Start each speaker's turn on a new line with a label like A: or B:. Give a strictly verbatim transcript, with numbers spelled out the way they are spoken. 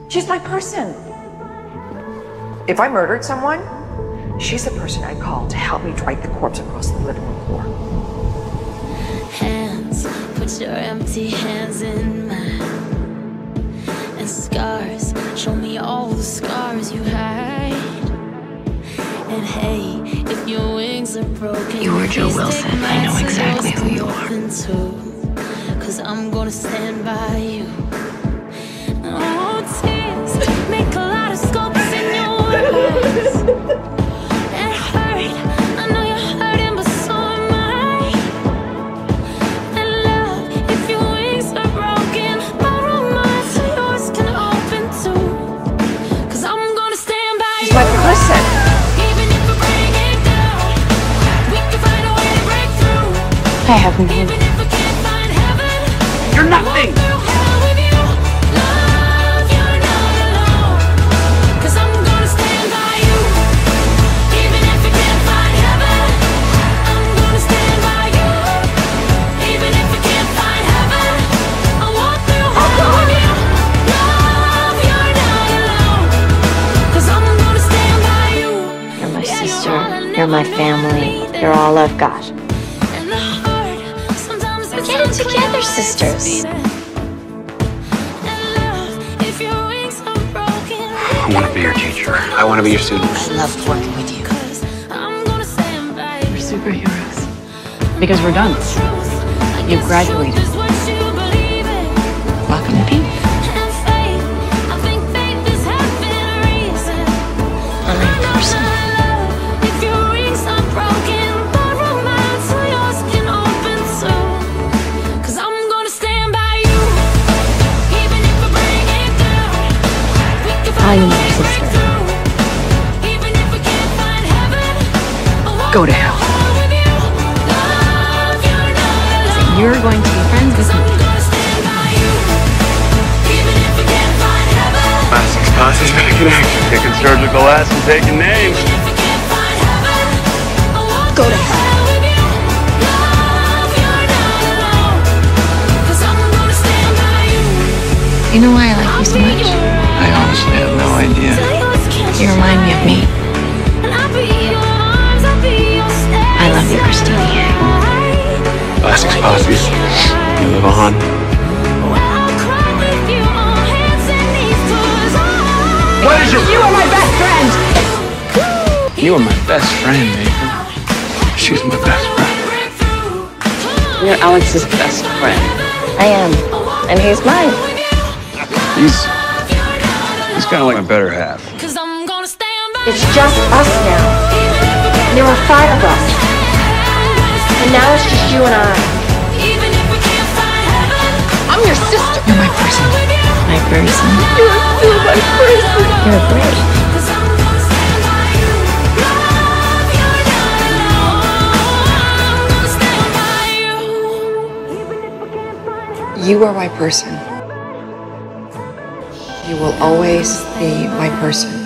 A: She's my person. If I murdered someone, she's the person I'd call to help me drag the corpse across the living room floor.
B: Hands, put your empty hands in mine. And scars, show me all the scars you hide. And hey, if your wings are broken,
C: You are Joe Wilson. I know exactly who you are.
B: Cause I'm gonna stand by you. Oh, tears make a lot of scopes in your eyes. It hurt, I know you're hurting, but so am I. And love, if your wings are broken, borrow mine so yours can open too. Cause I'm gonna stand by you.
A: She's my person.
B: Even if we break it down, we can find a way to break through.
C: I have no.
B: Even if we can't find heaven,
D: You're nothing!
B: through hell with you. Love, you're not alone. Cause I'm gonna stand by you. Even if we can't find heaven, I'm gonna stand by you. Even if we can't find heaven, I'll walk through hell with you. Love, you're not alone. Cause I'm gonna stand by you.
C: You're my
B: Yeah,
C: sister.
B: all I
C: You're my
B: never
C: family.
B: needed.
C: You're all I've got.
B: And the heart, sometimes it's
C: Get it
B: unclear
C: together,
B: why it's
C: sisters.
B: beating. And love, if your wings are broken,
D: I want to be your teacher. I want to be your student.
C: I loved working with you.
B: cause I'm gonna stand by you.
E: We're superheroes. Because we're done.
B: Truth,
E: You've graduated.
B: is what you believe in.
E: Welcome to Pink.
B: And faith, I think faith is having a reason.
C: I'm my person.
B: If your wings are broken, borrow mine so yours can open too. Cause I'm gonna stand by you. Even if we break it down, we can
E: I
B: find
E: am
B: a way
E: your
B: to break
E: sister.
B: through. Even if we can't find heaven, I'll walk
E: Go to
B: through
E: hell.
B: hell with you. Love, you're not alone.
E: You're going to be friends with
B: Cause I'm
E: me.
B: gonna stand by you. Even if we can't find heaven,
D: Plastics Posse's back in action. Kicking surgical ass and taking names.
B: even if we can't find heaven, I'll walk
E: Go to
B: through
E: hell.
B: hell with you. Love, you're not alone. Cause I'm gonna stand by you.
E: You know why I like you so much?
D: I honestly have no idea.
E: You remind me of me.
B: I
E: love you, Christina Yang.
D: Plastics Posse. You live on. What is your...
A: You are my best friend!
D: You are my best friend, Nathan. She's my best friend.
E: You're Alex's best friend.
C: I am. And he's mine.
D: He's... He's kind of like my better half.
B: Cause I'm gonna stand by
A: It's just us now. There were five of us. And now it's just you and I.
B: even if we can't find heaven.
A: I'm your sister.
E: You're my person. My person.
A: You're still my person.
C: You're great.
B: Cause I'm gonna stand by you. Love, you're not alone. I'm gonna stand by you.
A: You are my person. You will always be my person.